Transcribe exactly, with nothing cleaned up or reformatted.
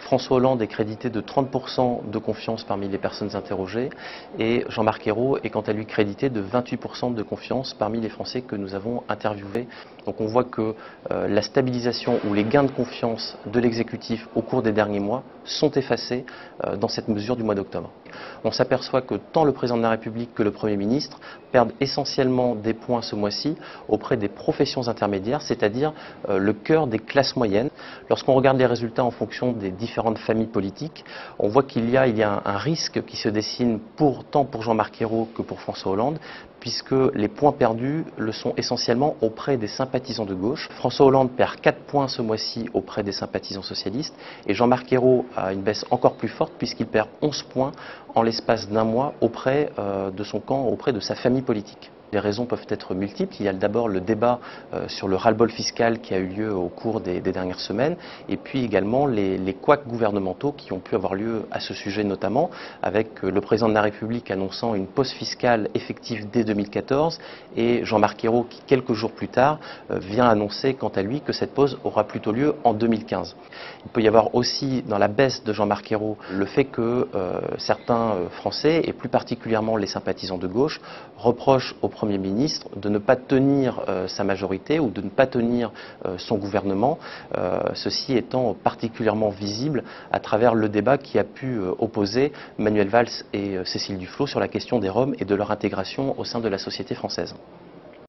François Hollande est crédité de trente pour cent de confiance parmi les personnes interrogées et Jean-Marc Ayrault est quant à lui crédité de vingt-huit pour cent de confiance parmi les Français que nous avons interviewés. Donc on voit que euh, la stabilisation ou les gains de confiance de l'exécutif au cours des derniers mois sont effacés euh, dans cette mesure du mois d'octobre. On s'aperçoit que tant le président de la République que le Premier ministre perdent essentiellement des points ce mois-ci auprès des professions intermédiaires, c'est-à-dire euh, le cœur des classes moyennes. Lorsqu'on regarde les résultats en fonction des différentes familles politiques, on voit qu'il y a, il y a un, un risque qui se dessine pour, tant pour Jean-Marc Ayrault que pour François Hollande, puisque les points perdus le sont essentiellement auprès des sympathisants de gauche. François Hollande perd quatre points ce mois-ci auprès des sympathisants socialistes et Jean-Marc Ayrault a une baisse encore plus forte puisqu'il perd onze points en l'espace d'un mois auprès euh, de son camp, auprès de sa famille politique. Les raisons peuvent être multiples. Il y a d'abord le débat euh, sur le ras-le-bol fiscal qui a eu lieu au cours des, des dernières semaines, et puis également les, les couacs gouvernementaux qui ont pu avoir lieu à ce sujet, notamment avec euh, le président de la République annonçant une pause fiscale effective dès deux mille quatorze et Jean-Marc Ayrault qui, quelques jours plus tard, euh, vient annoncer quant à lui que cette pause aura plutôt lieu en deux mille quinze. Il peut y avoir aussi dans la baisse de Jean-Marc Ayrault le fait que euh, certains euh, Français, et plus particulièrement les sympathisants de gauche, reprochent au Premier ministre de ne pas tenir euh, sa majorité ou de ne pas tenir euh, son gouvernement, euh, ceci étant particulièrement visible à travers le débat qui a pu euh, opposer Manuel Valls et euh, Cécile Duflot sur la question des Roms et de leur intégration au sein de la société française.